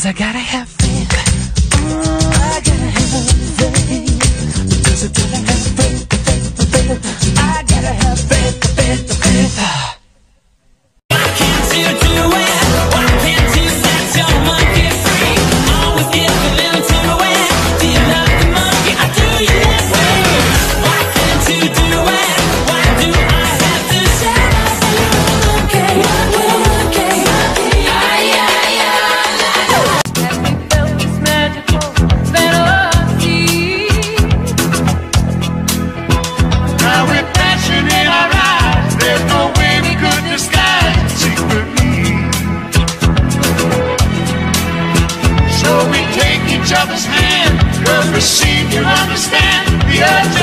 'cause I gotta have faith. I gotta have faith. Just gotta have faith. I gotta have faith. Why can't you do it? Why can't you set your monkey free? Always giving in to it. Do you love the monkey or do you let way? Why can't you do it? Why do I have to share my monkey? Each other's hand, 'cause we seem to understand the urge.